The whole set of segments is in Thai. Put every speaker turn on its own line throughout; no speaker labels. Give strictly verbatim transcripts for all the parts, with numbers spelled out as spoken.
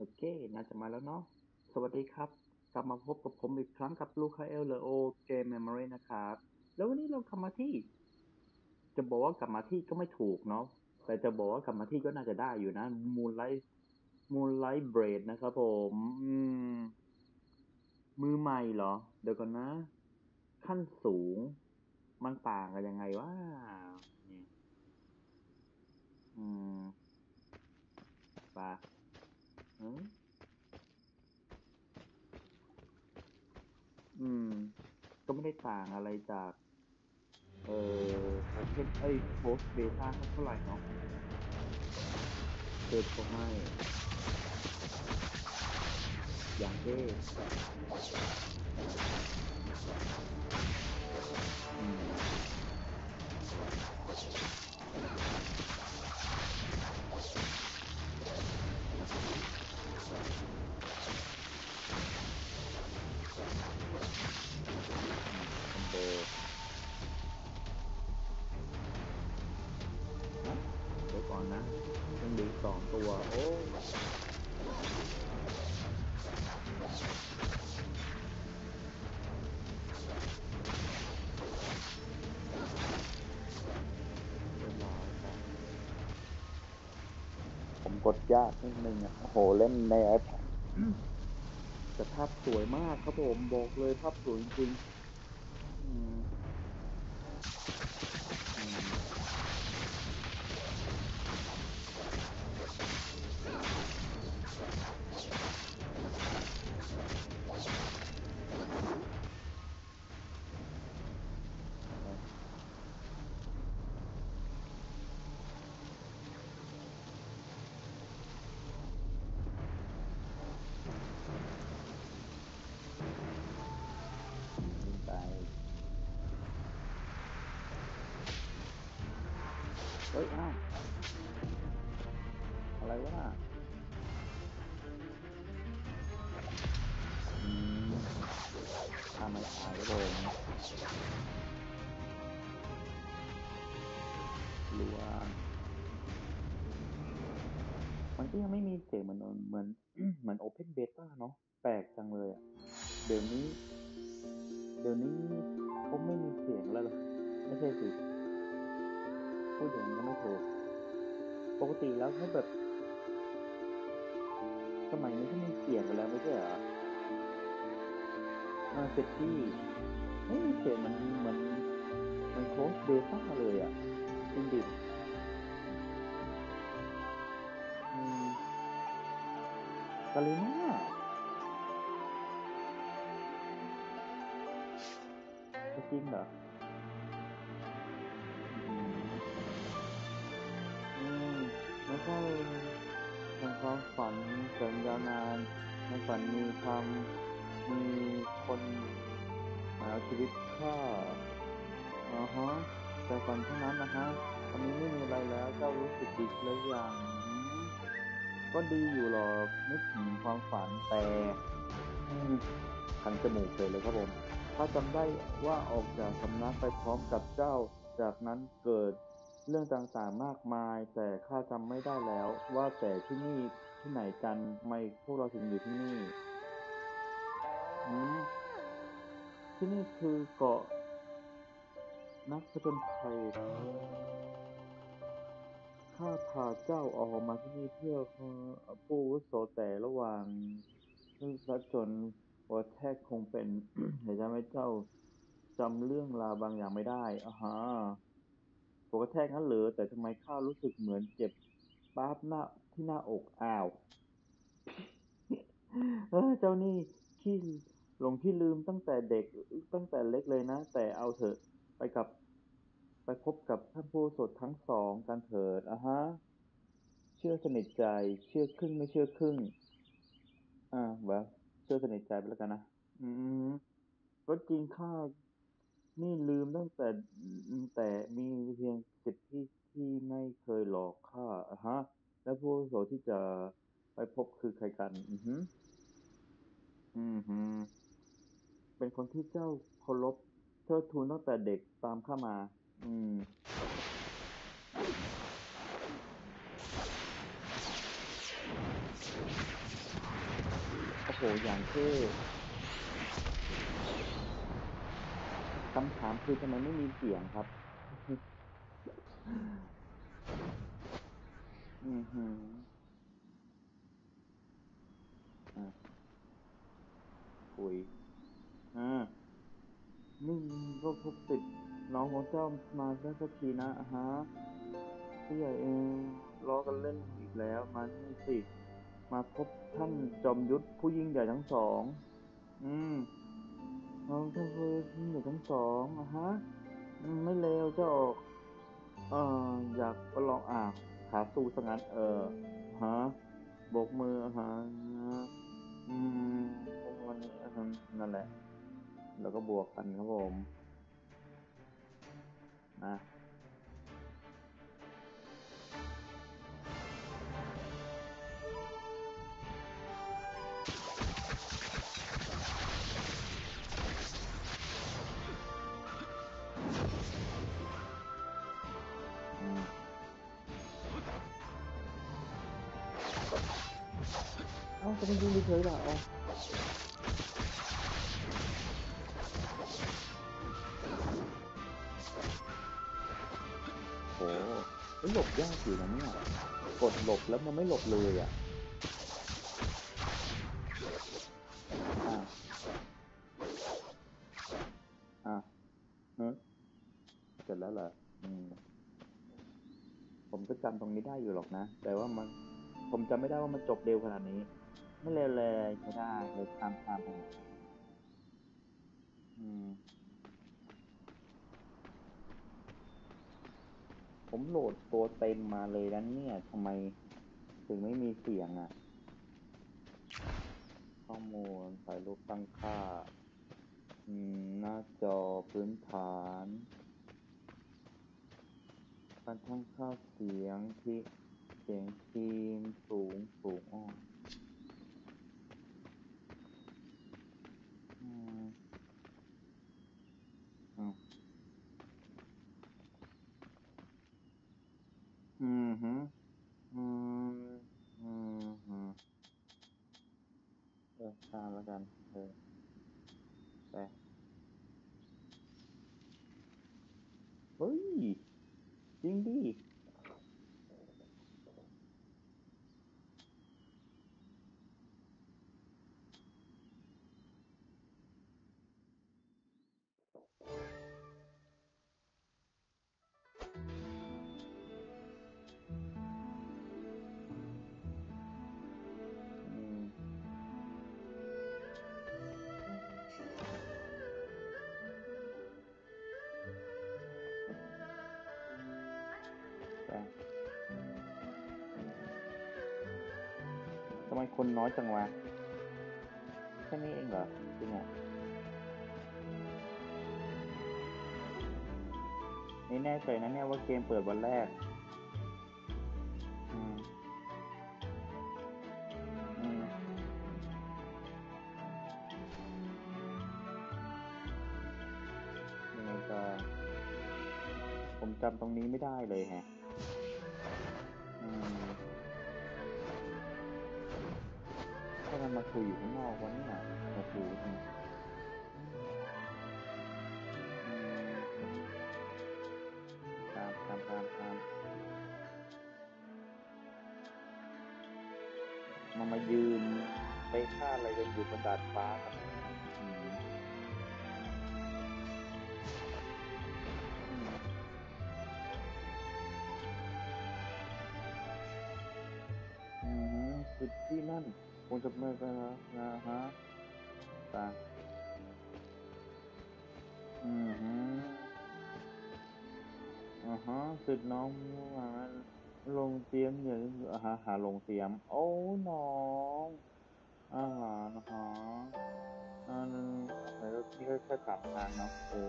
เคน่าจะมาแล้วเนาะสวัสดีครับกลับมาพบกับผมอีกครั้งกับลูคาเอลเลโอเกมเมมโมรีนะครับแล้ววันนี้เรากลับมาที่จะบอกว่ากลับมาที่ก็ไม่ถูกเนาะแต่จะบอกว่ากลับมาที่ก็น่าจะได้อยู่นะมูนไลท์มูนไลท์เบรดนะครับผมอืมมือใหม่เหรอเดี๋ยวก่อนนะขั้นสูงมันต่างกันยังไงวะเนี่ยอืมปะอืมอืมก็ไม่ได้ต่างอะไรจาก เอ่อ Open เอ้ย Closed Beta สักเท่าไหร่เนาะเปิดเขาให้อย่างเท่อืมคอมโบฮะเดี๋ยวก่อนนะยังเหลืออกสองตัว โอ้เรียบร้อยครับผมกดยากนิดนึงอ่ะโอ้โหเล่นใน iPad แต่ภาพสวยมากครับผมบอกเลยภาพสวยจริงๆอืมอืมนะยิงไปเฮ้ยอ้าวอะไรวะน่ะอืมทำไมตายครับผมหรือว่า มันก็ยังไม่มีเสียงเหมือนเหมือนเหมือน Open Beta เนาะแปลกจังเลยอ่ะเดี๋ยวนี้เดี๋ยวนี้เขาไม่มีเสียงแล้วเหรอไม่ใช่สิพูดอย่างนั้นก็ไม่ถูกปกติแล้วเขาแบบสมัยนี้เขามีเสียงกันแล้วไม่ใช่เหรออ่าเฟตตี้ไม่มีเสียงมันเหมือนมัน Close Beta เลยอ่ะจริงดิอืมกาลิน่าจริงเหรออืม อืมไม่ใช่เป็นความฝันแสนยาวนานในฝันมีความมีคนมาเอาชีวิตข้าอ่าฮะแต่ฝันเท่านั้นนะฮะตอนนี้ไม่มีอะไรแล้วเจ้ารู้สึกดีหรือยังอืมก็ดีอยู่หรอกนึกถึงความฝันแต่อืมคันจมูกเลยเลยครับผม ถ้าจำได้ว่าออกจากสำนักไปพร้อมกับเจ้า จากนั้นเกิดเรื่องต่างๆมากมาย แต่ข้าจำไม่ได้แล้วว่าแต่ที่นี่ที่ไหนกันทำไมพวกเราถึงอยู่ที่นี่อืมที่นี่คือเกาะนักผจญภัยข้าพาเจ้าออกมาที่นี่เพื่อผู้อาวุโสแต่ระหว่างซึ่งพระจนหัวแทกคงเป็นเหตุทำให้เจ้าจำเรื่องราวบางอย่างไม่ได้อ่าฮะ หัวกระแทกงั้นเหรอแต่ทำไมข้ารู้สึกเหมือนเจ็บป๊าบหน้าที่หน้าอกอ้าวเออเจ้านี่ขี้หลงขี้ลืมตั้งแต่เด็กตั้งแต่เล็กเลยนะแต่เอาเถอะไปกับไปพบกับท่านผู้สดทั้งสองกันเถิดอ่ะฮะเชื่อสนิทใจเชื่อครึ่งไม่เชื่อครึ่งอ่าแบบเชื่อสนิทใจไปแล้วกันนะอืมก็จริงข้านี่ลืมตั้งแต่แต่มีเพียงสิทธิที่ที่ไม่เคยหลอกข้าอะฮะและผู้อาวุโสที่จะไปพบคือใครกันอือหืออือหือเป็นคนที่เจ้าเคารพเทิดทูนตั้งแต่เด็กตามข้ามาอืมอย่างเท่คำถามคือทำไมไม่มีเสียงครับ อือหืออ่ะคุยอ่านี่ก็พบติดน้องของเจ้ามาได้สักทีนะอ่ะฮะผู้ใหญ่เองล้อกันเล่นอีกแล้วมานี่สิมาพบท่านจอมยุทธผู้ยิ่งใหญ่ทั้งสองอืมน้องท่านผู้ยิ่งใหญ่ทั้งสองอ่ะฮะอืมไม่เลวเจ้าออกเอ่ออยากประลองอ่าขาสู้ซะงั้นเออฮะโบกมืออ่ะฮะอืมวันนี้อ่ะฮะนั่นแหละแล้วก็บวกกันครับผมนะอืมเอ้าจะไปยิงเฉยๆเหรอเอาโหเอ้ยหลบยากอยู่นะเนี่ยกดหลบแล้วมันไม่หลบเลยอ่ะอ่าอ่าเฮ้ยเสร็จแล้วเหรออืมผมก็จำตรงนี้ได้อยู่หรอกนะแต่ว่ามันผมจำไม่ได้ว่ามันจบเร็วขนาดนี้ไม่เร็วเลยใช้ได้เลยตามตามไปอืมผมโหลดตัวเต็มมาเลยแล้วเนี่ยทำไมถึงไม่มีเสียงอ่ะข้อมูลถ่ายรูปตั้งค่าอืมหน้าจอพื้นฐานการตั้งค่าเสียงที่เสียงทีมสูงสูงอ๋ออืมอืมอืมฮึอืมอืมฮึเออตามแล้วกันเออไปเฮ้ยจริงดิอืมไปทำไมคนน้อยจังวะแค่นี้เองเหรอจริงอ่ะนี่แน่ใจนะเนี่ยว่าเกมเปิดวันแรกอืมอืมยังไงก็ผมจำตรงนี้ไม่ได้เลยแฮะอืมถ้ามันมาคุยอยู่ข้างนอกวันนี้นะโอ้โหอืมอืมตามตามตามตามมันมายืนไปฆ่าอะไรกันอยู่บนดาดฟ้ากันอืมอืมอืมคือที่นั่นคงจะเมื่อกันนะฮะตาอืมฮึอ่าฮะสิทธิ์น้องว่าลงเตรียมอย่าอ่าฮะหาลงเตรียมโอ้น้องอาหารหาอันไหนนี่ก็แค่สามทางเนาะเออ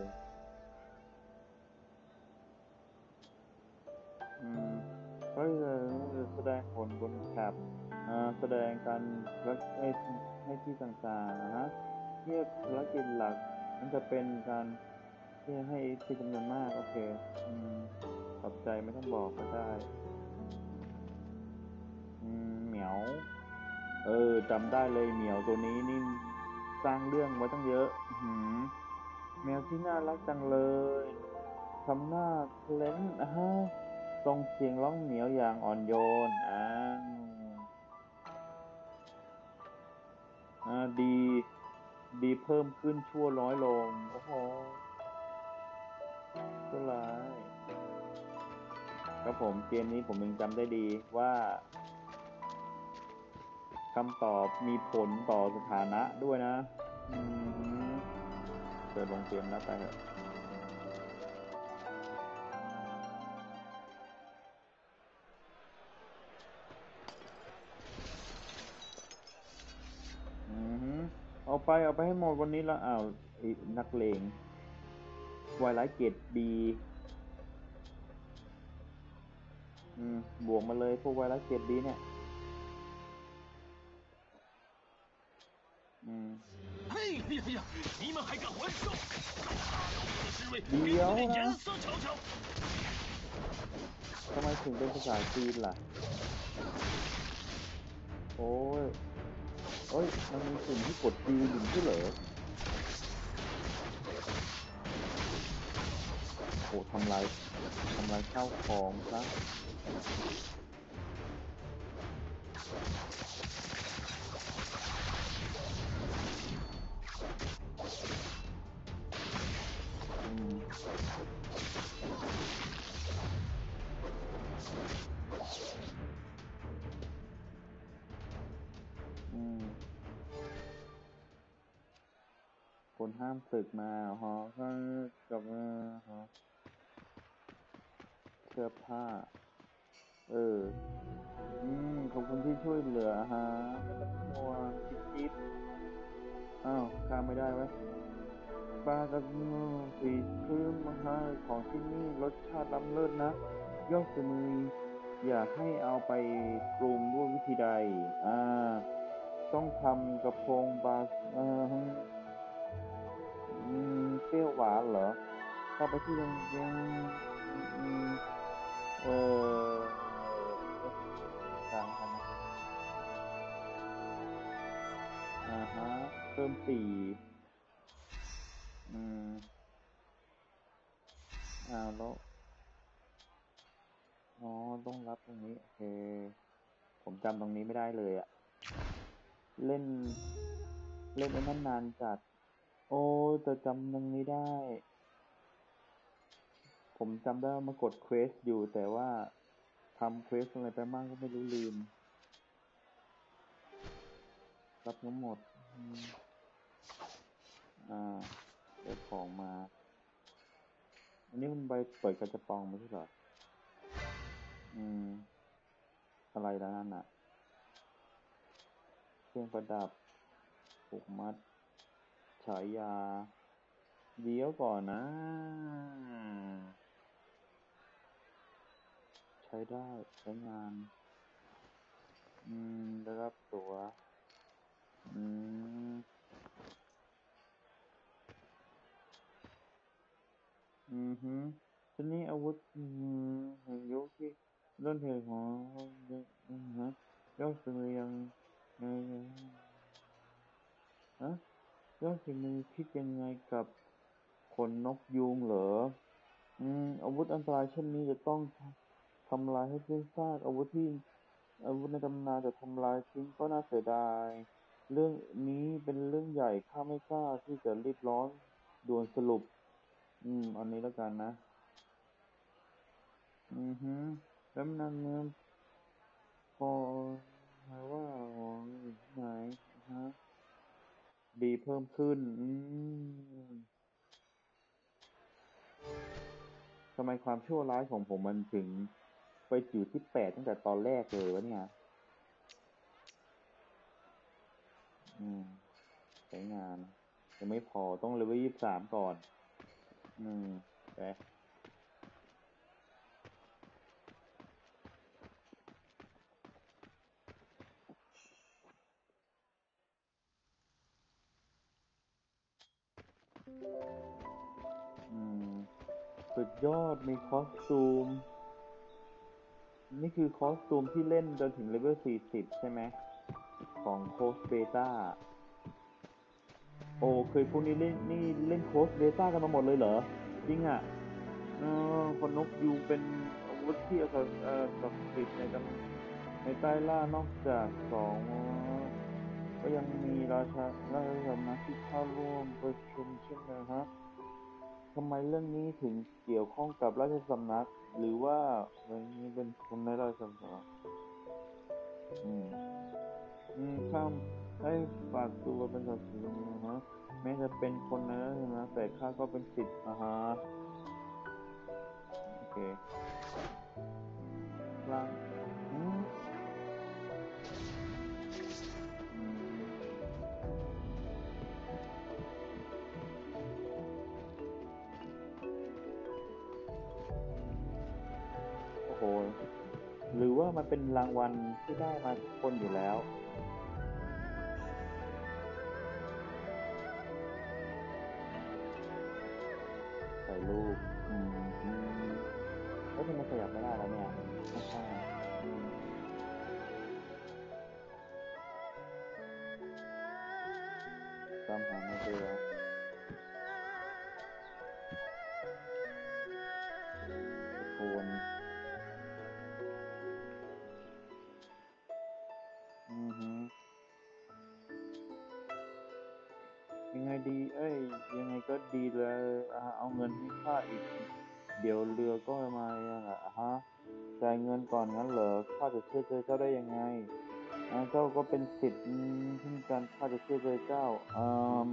อืมเฮ้ยแสดงผลบนแท็บอ่าแสดงการรักให้ให้ที่ต่างๆนะฮะเรียกภารกิจหลักมันจะเป็นการที่ให้ที่จำนวนมากโอเคอืมขอบใจไม่ต้องบอกก็ได้อืมเหมียวเออจำได้เลยเหมียวตัวนี้นี่สร้างเรื่องไว้ตั้งเยอะหืมแมวที่น่ารักจังเลยทำหน้าเคล้นอ่ะฮะส่งเสียงร้องเหมียวอย่างอ่อนโยนอ้าวอ่าดีดีเพิ่มขึ้นชั่วน้อยลงโอ้โหชั่วร้ายครับผมเกมนี้ผมยังจำได้ดีว่าคำตอบมีผลต่อสถานะด้วยนะอืมเปิดลงเกมแล้วไปเถอะ อือฮึเอาไปเอาไปให้หมดวันนี้ละอ้าวไอ้นักเลงวายร้ายเกรดบีอืมบวกมาเลยพวกวายร้ายเกรดบีเนี่ยอืม
嘿呀呀！你们还敢还手！大辽国的侍卫给
เดี๋ยว
你们点
นะ
颜色瞧瞧！
ทำไมถึงเป็นภาษาจีนล่ะโอ้ยเอ้ยมันมีสิ่งที่กดจีนอยู่ไม่ใช่เหรอโอ้ทำลายทำลายข้าวของซะอืมอืมคนห้ามศึกมาฮะก็กับเออฮะเสื้อผ้าเออ อืมขอบคุณที่ช่วยเหลือฮะไม่ต้องห่วงจิ๊บจิ๊บอ้าวข้ามไม่ได้ไว้ยปลากระสีพื้นมังฮะของที่นี่รสชาติล้ำเลิศนะยอดฝีมืออยากให้เอาไปปรุงด้วยวิธีใดอ่าต้องทำกระพงปลาเอ่ออืมเปรี้ยวหวานเหรอเข้าไปที่โรงเรียนอืมเออเอ๊ะกลางแล้วกันนะอ่าฮะเพิ่มสี่อืม อ้าวแล้วอ๋อต้องรับตรงนี้โอเคผมจำตรงนี้ไม่ได้เลยอะเล่นเล่นไอ้นั่นนานจัดโอ้แต่จำตรงนี้ได้ผมจำได้ว่ามากดเควสอยู่แต่ว่าทำเควสอะไรไปบ้างก็ไม่รู้ลืมรับทั้งหมดอืมอ่าได้ของมาอันนี้มันใบเปิดกระจะปองไม่ใช่เหรออืมอะไรแล้วนั่นน่ะเครื่องประดับผูกมัดฉายาเดี๋ยวก่อนนะใช้ได้ใช้งาน อืมได้รับตั๋วอืมอือฮึทีนี้อาวุธอืมแห่งยุคที่เริ่มเหตุของอือฮะยอดฝีมือยังไงฮะยอดฝีมือคิดยังไงกับขนนกยูงเหรออืมอาวุธอันตรายเช่นนี้จะต้องทำลายให้สิ้นซากอาวุธที่อาวุธในตำนานจะทำลายทิ้งก็น่าเสียดายเรื่องนี้เป็นเรื่องใหญ่ข้าไม่กล้าที่จะรีบร้อนด่วนสรุป อืมอันนี้แล้วกันนะอือฮึแล้วนางเงื้อพอหมายว่าอ๋ออยู่ที่ไหนอะฮะดีเพิ่มขึ้นอืมทำไมความชั่วร้ายของผมมันถึงไปอยู่ที่แปดตั้งแต่ตอนแรกเลยวะเนี่ยอืมใช้งานยังไม่พอต้องเลเวลยี่สิบสามก่อนอืมไปอืมสุดยอดมีคอสตูมนี่คือคอสตูมที่เล่นจนถึงเลเวลสี่สิบใช่ไหมของโค้ชเบต้าโอ้เคยพวกนี้เล่นนี่เล่นโค้ชเบต้ากันมาหมดเลยเหรอจริงอ่ะเออคนนกยูงเป็นอาวุธที่ศักดิ์เอ่อศักดิ์สิทธิ์ในตำในใต้ล่านอกจากสองก็ยังมีราชาราชสำนักที่เข้าร่วมประชุมเช่นกันฮะทำไมเรื่องนี้ถึงเกี่ยวข้องกับราชสำนักหรือว่าเรื่องนี้เป็นคนในราชสำนักอืมอืมข้ามให้ฝากตัวเป็นศักดิ์ศรีนะฮะแม้จะเป็นคนในราชสำนักแต่ข้าก็เป็นศิษย์อ่าฮะโอเคกลางอืมอืมโอ้โหหรือว่ามันเป็นรางวัลที่ได้มาทุกคนอยู่แล้วใส่รูปอืมอืมแล้วทำไมขยับไม่ได้แล้วเนี่ยข้างๆอืมตามหาไม่เจอตะโกนอือฮึยังไงดีเอ้ยยังไงก็ดีเลยอ่าเอาเงินให้ข้าอีกเดี๋ยวเรือก็มาเองอ่ะฮะจ่ายเงินก่อนงั้นเหรอข้าจะเชื่อใจเจ้าได้ยังไงอ่าเจ้าก็เป็นศิษย์เช่นกันข้าจะเชื่อใจเจ้าอืม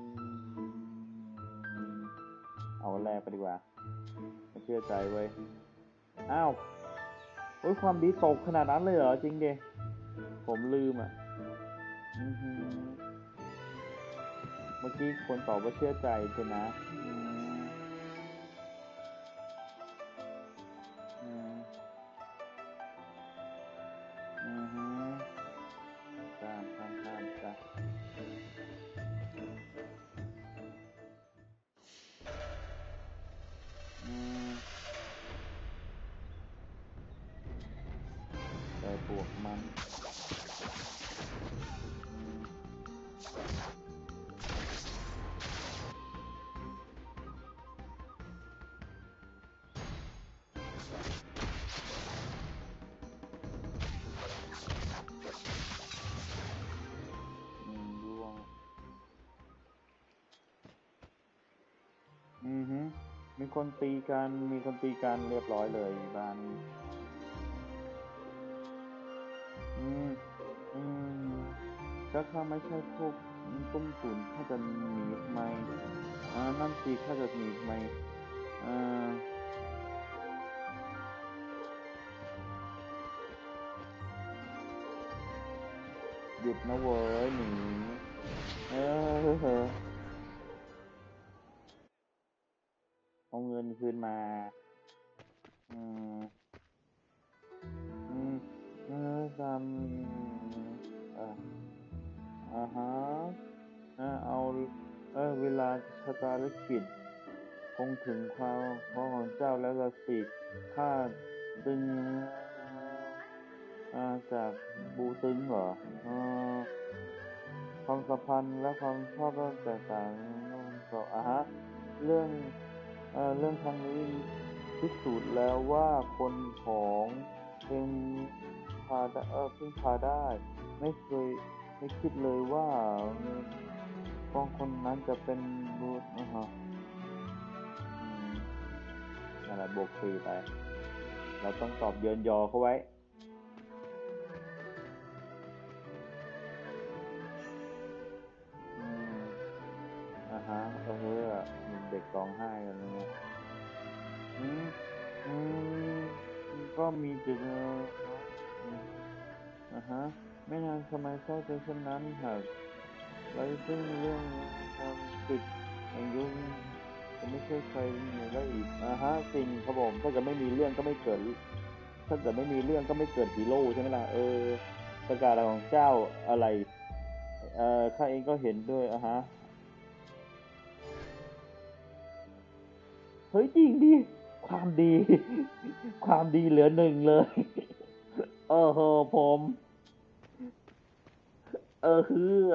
เอาแรกไปดีกว่าไม่เชื่อใจเว้ยอ้าวโอ้ยความดีตกขนาดนั้นเลยเหรอจริงดิผมลืมอ่ะอือฮึเมื่อกี้คนตอบว่าเชื่อใจใช่นะอืมอืมอือฮึข้ามข้ามข้ามจ้ะอืมแต่บวกมันอืมอืมร่วงอือฮึมีคนตีกันมีคนตีกันเรียบร้อยเลยบ้านนี้อืมอืมถ้าข้าไม่ใช่พวกตุ้มตุ๋นข้าจะหนีทำไมอ่านั่นสิข้าจะหนีทำไมอ่าหยุดนะเว้ยหนีเออเอาเงินคืนมาอืมอืมเออตามเอ่ออ่าฮะอ่าเอาเออเวลาชะตาลิขิตคงถึงความพระของเจ้าแล้วละสิข้าตึงอ่าจากบูตึงเหรอเออความสัมพันธ์และความชอบเริ่มแตกต่างก็อ่าฮะเรื่องเอ่อเรื่องครั้งนี้พิสูจน์แล้วว่าคนของเพ็งพาได้เออพึ่งพาได้ไม่เคยไม่คิดเลยว่าเออกองคนนั้นจะเป็นบูนะฮะอืมนั่นแหละบวกสี่ไปเราต้องตอบเยินยอเขาไว้อืมอ่าฮะเออเด็กร้องไห้กันเลยเนี่ย อืมอืมก็มีจุดเอ่ออืมอ่าฮะไม่นานทำไมเศร้าใจเช่นนั้นหากไร้ซึ่งเรื่องความติดแห่งยุคจะไม่ใช่ใครเหนือได้อีกอ่าฮะจริงครับผมถ้าเกิดไม่มีเรื่องก็ไม่เกิดถ้าเกิดไม่มีเรื่องก็ไม่เกิดฮีโร่ใช่ไหมล่ะเออประกาศของเจ้าอะไรเอ่อข้าเองก็เห็นด้วยอ่ะฮะเฮ้ยจริงดิความดีความดีเหลือหนึ่งเลย เออเหอะผม
เออฮือ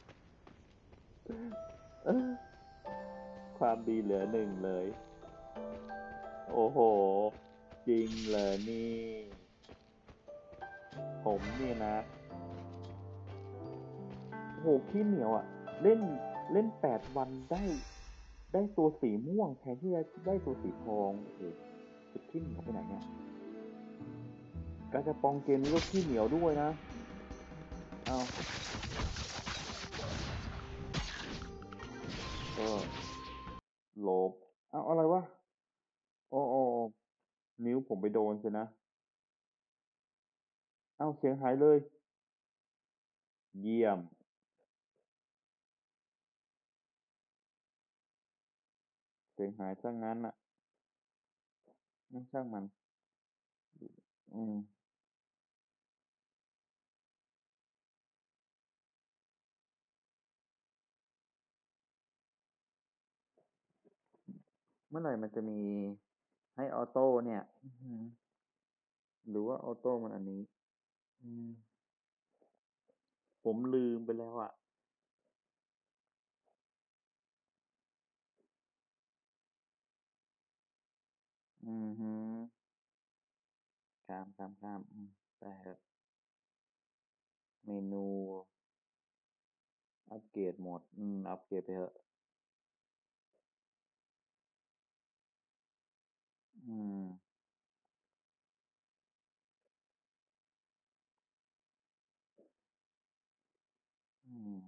เออความดีเหลือหนึ่งเลย โอ้โห จริงเลยนี่ ผมนี่นะ โอ้โหขี้เหนียวอ่ะ เล่นเล่นแปดวันได้ได้ตัวสีม่วงแทนที่จะได้ตัวสีทองโอ้โหจะขี้เหนียวไปไหนเนี่ยการจะปองเกมนี้ก็ขี้เหนียวด้วยนะเอาก็โลบเอาอะไรวะโอ้โอ้นิ้วผมไปโดนสินะเอาเสียงหายเลยเยี่ยมเสียงหายซะงั้นอ่ะงั้นช่างมันอืมเมื่อไหร่มันจะมีให้ออโต้เนี่ยอื้อหือหรือว่าออโต้มันอันนี้อืมผมลืมไปแล้วอ่ะอือหือข้ามข้ามข้ามอืมไปเถอะเมนูอัปเกรดหมดอืมอัปเกรดไปเถอะอืมอืม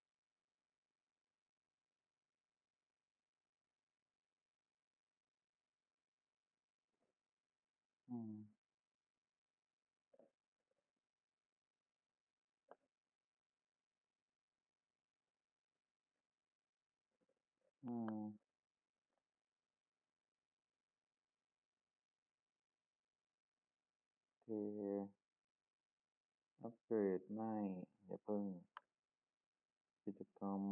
อืมอืมโอเคอัปเกรดไม่อย่าเพิ่งกิจกรรม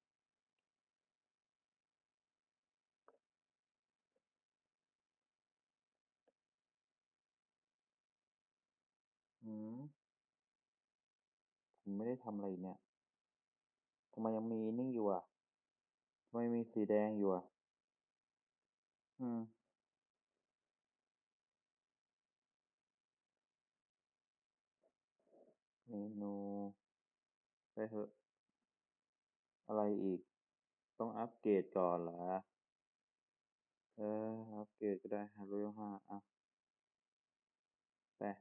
อืมผมไม่ได้ทำอะไรเนี่ยทำไมยังมีนี่อยู่อ่ะทำไมมีสีแดงอยู่อ่ะอืมเมนูไปเถอะอะไรอีกต้องอัปเกรดก่อนเหรอเอออัปเกรดก็ได้ฮาร์โรห้าอ่ะไป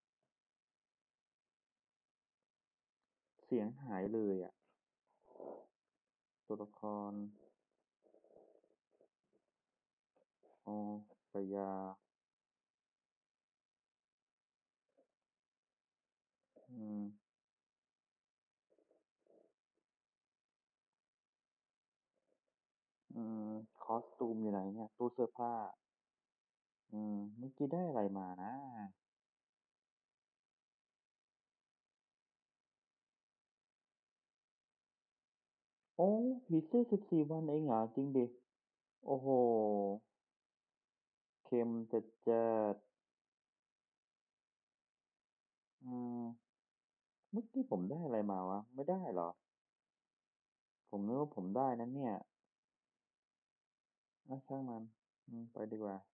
เสียงหายเลยอ่ะตัวละครอ๋อปยาอืม อืมคอสตูมอยู่ไหนเนี่ยตู้เสื้อผ้าอืมเมื่อกี้ได้อะไรมานะโอ้ผีเสื้อสิบสี่วันเองเหรอจริงดิโอ้โหเค็มจัดจัดอืมเมื่อกี้ผมได้อะไรมาวะไม่ได้เหรอผมนึกว่าผมได้นั้นเนี่ยอ่ะช่างมันอืมไปดีกว่า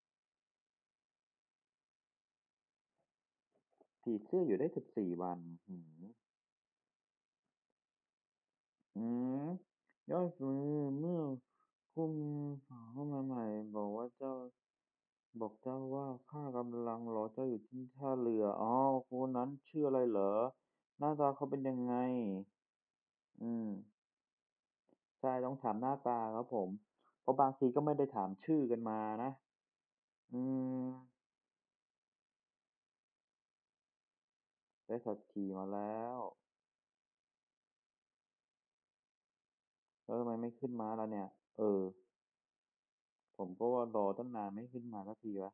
ผีเสื้ออยู่ได้สิบสี่วันอืมอืมยอดฝีมือเมื่อคุณสาวเข้ามาใหม่บอกว่าเจ้า บอกเจ้าว่าข้ากำลังรอเจ้าอยู่ที่ท่าเรืออ๋อคนนั้นชื่ออะไรเหรอหน้าตาเขาเป็นยังไงอืมใช่ต้องถามหน้าตาครับผมเพราะบางทีก็ไม่ได้ถามชื่อกันมานะอืมได้สัตว์ขี่มาแล้วแล้วทำไมไม่ขึ้นมาแล้วเนี่ยเออผมก็ว่ารอตั้งนานไม่ขึ้นมาสักทีวะ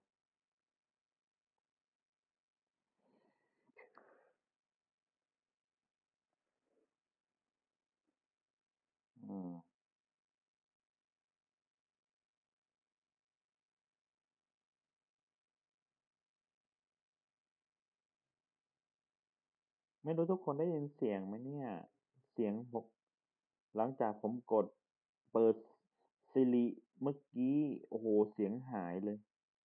อืมไม่รู้ทุกคนได้ยินเสียงไหมเนี่ยเสียงผมหลังจากผมกดเปิดซิริเมื่อกี้โอ้โหเสียงหายเลย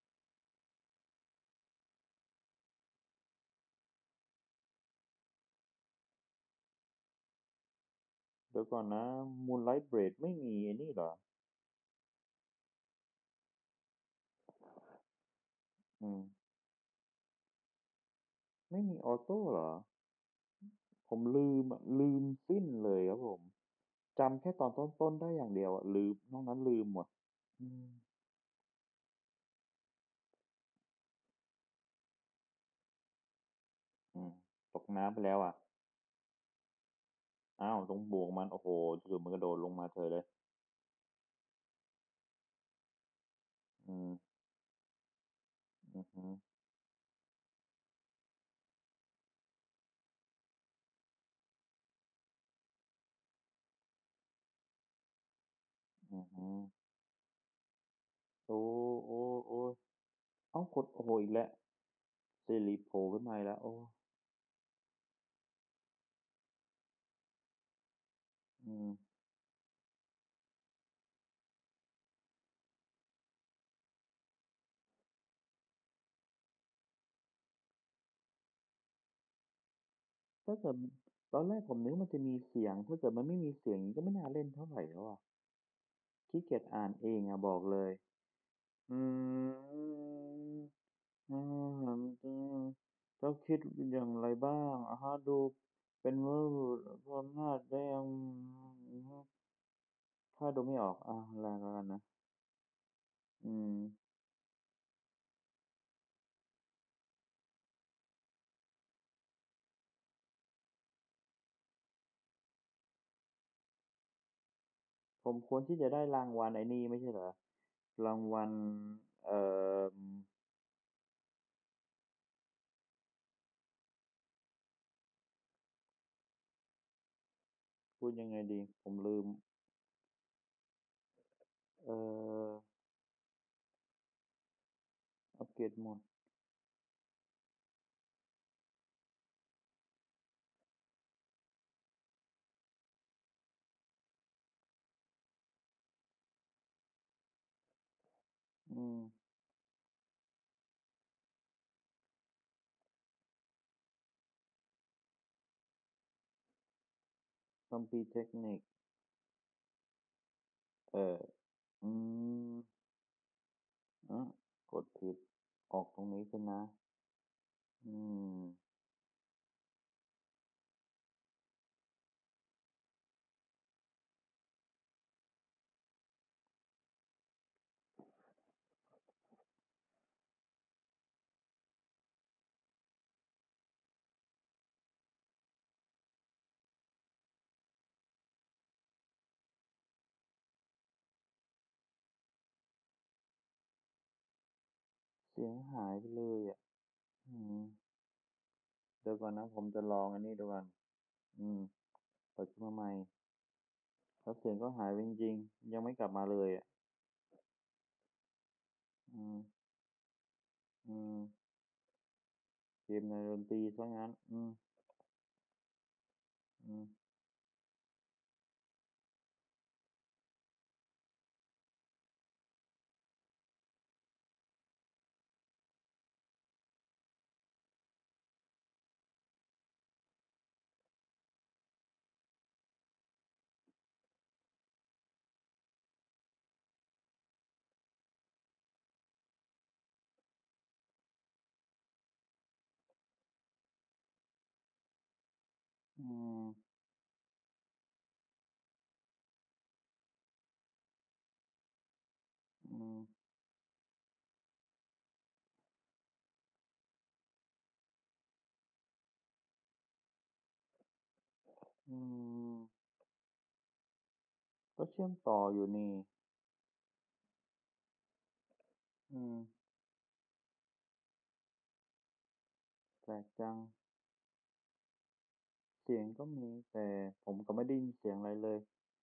เดี๋ยวก่อนนะ Moonlight Blade ไม่มีไอ้นี่เหรออืมไม่มีออโต้เหรอผมลืมอะลืมสิ้นเลยครับผมจำแค่ตอนต้นๆได้อย่างเดียวอะลืมนอกนั้นลืมหมดอืมอืมตกน้ำไปแล้วอ่ะอ้าวตรงบวกมันโอ้โหจู่ๆมันกระโดดลงมาเฉยเลยอืมอือฮึอือฮึโอ้โอ้โอ้เอ้ากดโอ้โหอีกแล้วสิริโผล่ขึ้นมาอีกแล้วโอ้อืมถ้าเกิดตอนแรกผมนึกว่ามันจะมีเสียงถ้าเกิดมันไม่มีเสียงอย่างนี้ก็ไม่น่าเล่นเท่าไหร่แล้วอ่ะขี้เกียจอ่านเองอ่ะบอกเลยอืมอืมอืมเจ้าคิดอย่างไรบ้างอ่าฮะดูเป็นว่าอำนาจได้ยังอือฮึถ้าดูไม่ออกอ่ะแรงแล้วกันนะอืมผมควรที่จะได้รางวัลไอ้นี่ไม่ใช่เหรอรางวัลเอ่อพูดยังไงดีผมลืมเอ่ออัปเกรดหมดอืมคัมภีร์เทคนิคเอ่ออืมอ่ะกดผิดออกตรงนี้ใช่ไหมอืมเสียงหายไปเลยอ่ะอืมเดี๋ยวก่อนนะผมจะลองอันนี้ดูก่อนอืมเปิดขึ้นมาใหม่แล้วเสียงก็หายไปจริงๆยังไม่กลับมาเลยอ่ะอืมอืมเกมในดนตรีซะงั้นอืมอืมอืมอืมอืมก็เชื่อมต่ออยู่นี่อืมแปลกจังเสียงก็มีแต่ผมก็ไม่ได้ยินเสียงอะไรเลย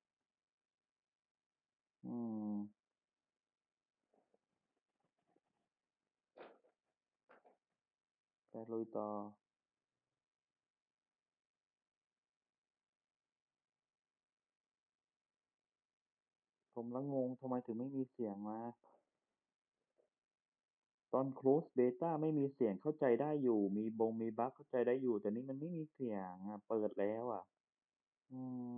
อืมไปลุยต่อมแล้วงงทำไมถึงไม่มีเสียงมาตอน close beta ไม่มีเสียงเข้าใจได้อยู่มีบงมีบั๊กเข้าใจได้อยู่แต่นี่มันไม่มีเสียงอะเปิดแล้วอะอืม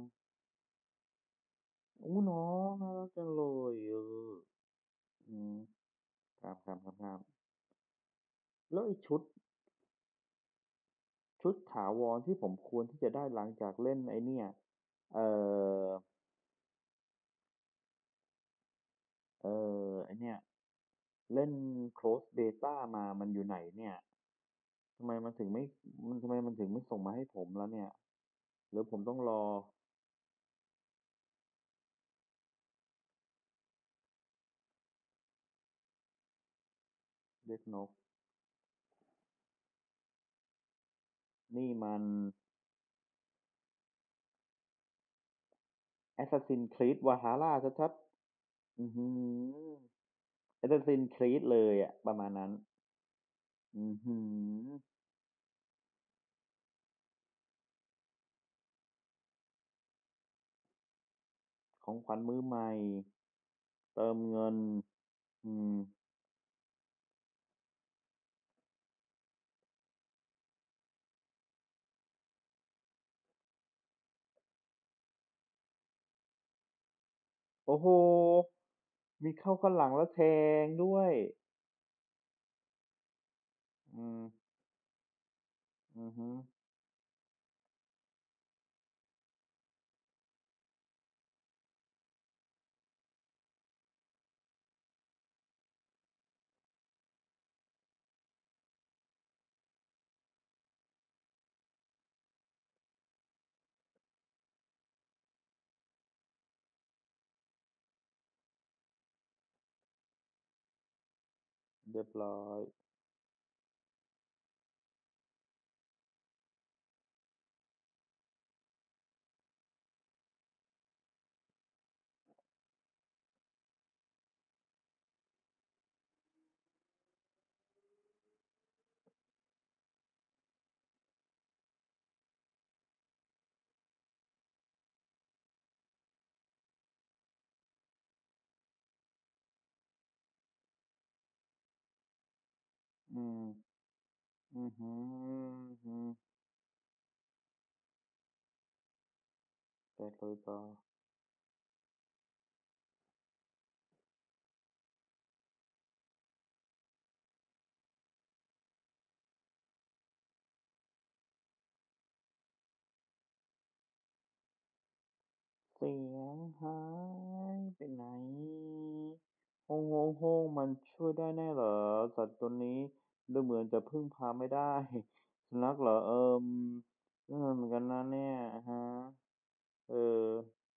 อู้น้องน่ารักจังเลยเอออืมครับๆๆๆแล้วไอ้ชุดชุดถาวรที่ผมควรที่จะได้หลังจากเล่นไอ้เนี่ยเอ่อเอ่อไอ้เนี่ยเล่น close beta มามันอยู่ไหนเนี่ยทำไมมันถึงไม่มันทำไมมันถึงไม่ส่งมาให้ผมแล้วเนี่ยหรือผมต้องรอ Death Note นี่มัน Assassin's Creed Valhalla ชัดๆอื้อฮือ Assassin's Creed เลยอะประมาณนั้นอื้อฮือของขวัญมื้อใหม่เติมเงินอืมโอ้โฮมีเข้าข้างหลังแล้วแทงด้วยอืมอือฮึเรียบร้อยอืมอือฮึอือไปเลยต่อเสียงหายไปไหนโฮงโฮงๆๆมันช่วยได้แน่เหรอสัตว์ตัวนี้ดูเหมือนจะพึ่งพาไม่ได้สุนัขเหรอเอ่อเออเหมือนกันนะเนี่ยอะฮะเออ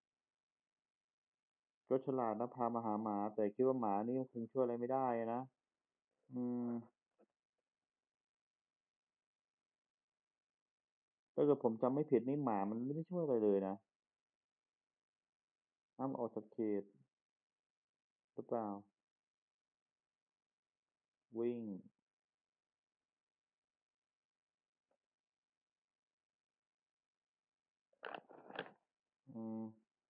ก็ฉลาดนะพามาหาหมาแต่คิดว่าหมานี่คงช่วยอะไรไม่ได้อะนะอืมถ้าเกิดผมจำไม่ผิดนี่หมามันไม่ได้ช่วยอะไรเลยนะห้ามออกจากเขตหรือเปล่าวิ่งอืม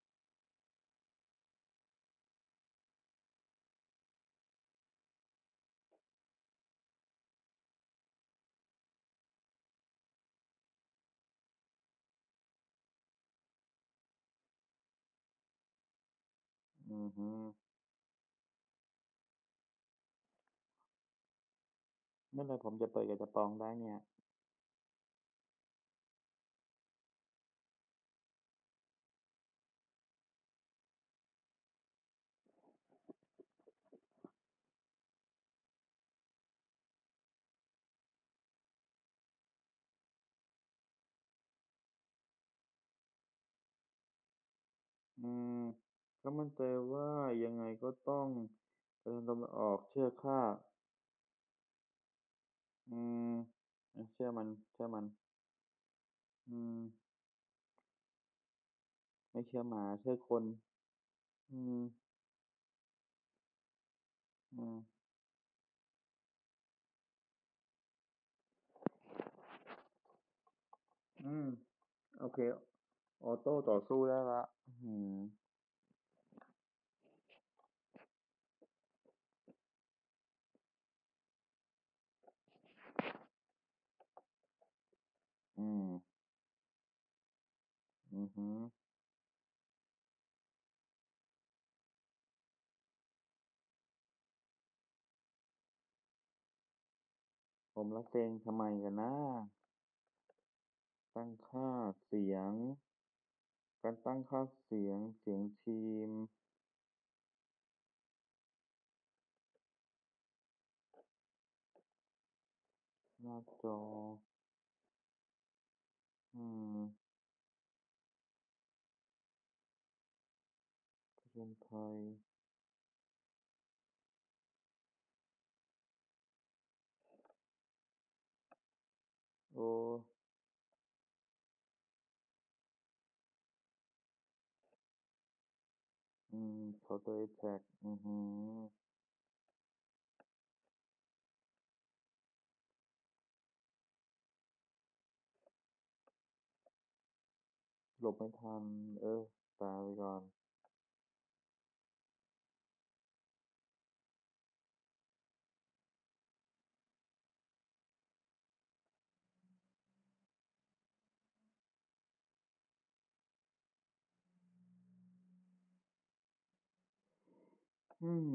อือฮึเมื่อไรผมจะเปิดกระป๋องได้เนี่ยอืมก็มั่นใจว่ายังไงก็ต้องไปทางตะวันออกเชื่อข้าอืมอาเชื่อมันเชื่อมันอืมไม่เชื่อหมาเชื่อคนอืมอืมอืมโอเคออโต้ต่อสู้ได้แล้วอื้อฮืออืมอือฮึผมละเซ็งทำไมกันนะตั้งค่าเสียงการตั้งค่าเสียงเสียงทีมหน้าจออืมเรียนไทยโอ้อืม Counter Attack อือฮึหลบไม่ทันเออตายไปก่อนอืม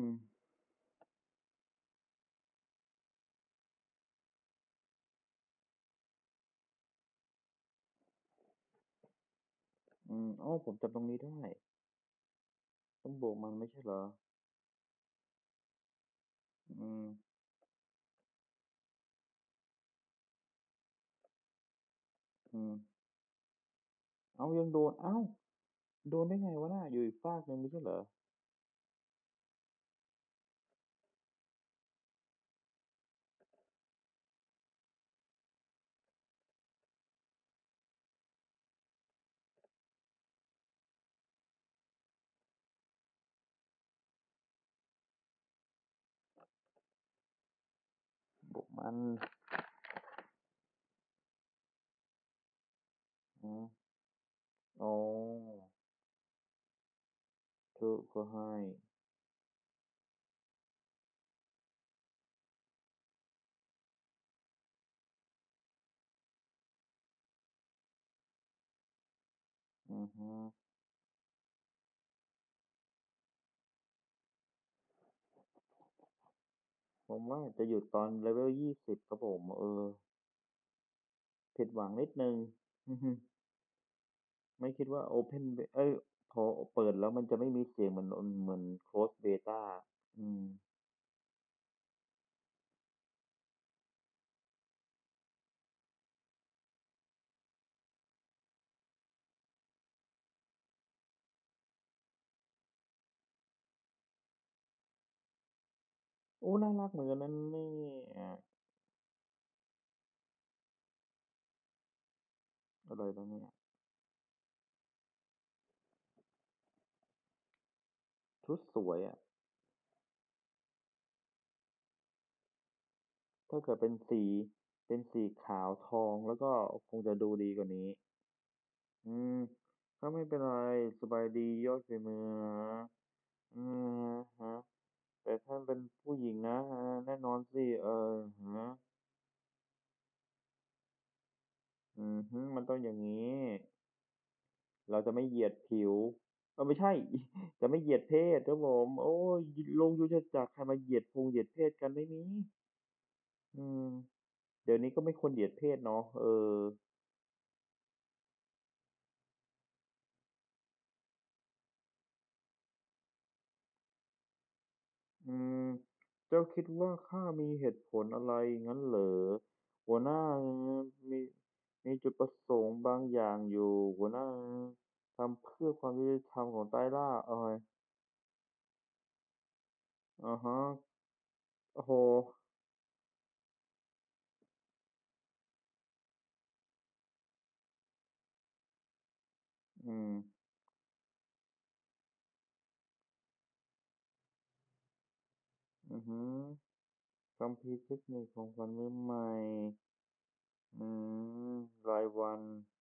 อืมอ้อผมจำตรงนี้ได้ต้องโบกมันไม่ใช่เหรออืมอืมเอ้ายังโดนเอ้าโดนได้ไงวะน่ะอยู่อีกฟากหนึ่งไม่ใช่เหรอโบกมันอืมอ๋อถูกก็ให้อือฮึผมว่าจะหยุดตอนเลเวลยี่สิบครับผมเออผิดหวังนิดนึงอือฮึไม่คิดว่า Open เอ้ยพอเปิดแล้วมันจะไม่มีเสียงเหมือนเหมือน Close Beta อืม โอ้น่ารักเหมือนกันนั่นเนี่ยอะไรแล้วเนี่ยชุดสวยอ่ะถ้าเกิดเป็นสีเป็นสีขาวทองแล้วก็คงจะดูดีกว่านี้อืมก็ไม่เป็นไรสบายดียอดฝีมือนะอืมฮะแต่ท่านเป็นผู้หญิงนะฮะแน่นอนสิเออฮะอืมฮึมันต้องอย่างนี้เราจะไม่เหยียดผิวเออไม่ใช่จะไม่เหยียดเพศครับผมโอ้ยลงยุทธจักรใครมาเหยียดพงเหยียดเพศกันไม่มีอืม เดี๋ยวนี้ก็ไม่ควรเหยียดเพศเนาะเอออืมเจ้าคิดว่าข้ามีเหตุผลอะไรงั้นเหรอหัวหน้ามีมีจุดประสงค์บางอย่างอยู่หัวหน้าทำเพื่อความยุติธรรมของใต้ล่าเอยอะฮะโอ้โฮอืมอือฮึคัมภีร์เทคนิคของขวัญมือใหม่อืมรายวัน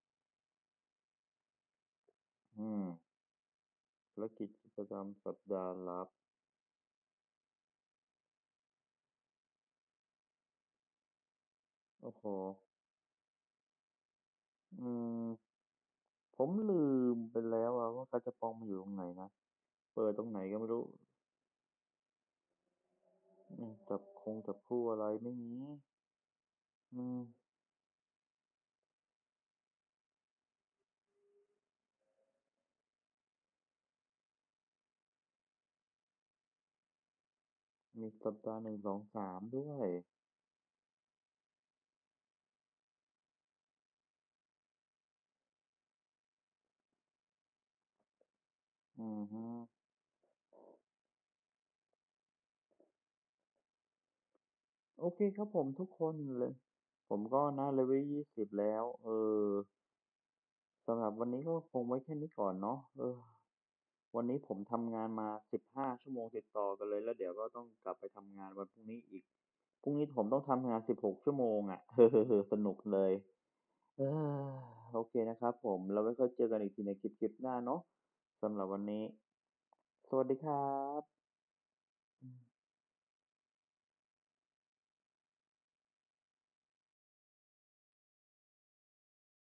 อืมภารกิจประจำสัปดาห์ลับโอ้โฮอืมผมลืมไปแล้วอะว่ากาจะปองมันอยู่ตรงไหนนะเปิดตรงไหนก็ไม่รู้อืมจับคงจับคู่อะไรไม่มีอืมมีสัปดาห์หนึ่งสองสามด้วยอือฮึโอเคครับผมทุกคนเลยผมก็นะ level ยี่สิบแล้วเออสำหรับวันนี้ก็คงไว้แค่นี้ก่อนเนาะเออวันนี้ผมทำงานมาสิบห้าชั่วโมงติดต่อกันเลยแล้วเดี๋ยวก็ต้องกลับไปทำงานวันพรุ่งนี้อีกพรุ่งนี้ผมต้องทำงานสิบหกชั่วโมงอะเออสนุกเลย เออโอเคนะครับผมเราไว้ค่อยเจอกันอีกทีในคลิปคลิปหน้าเนาะสำหรับวันนี้สวัสดีครับ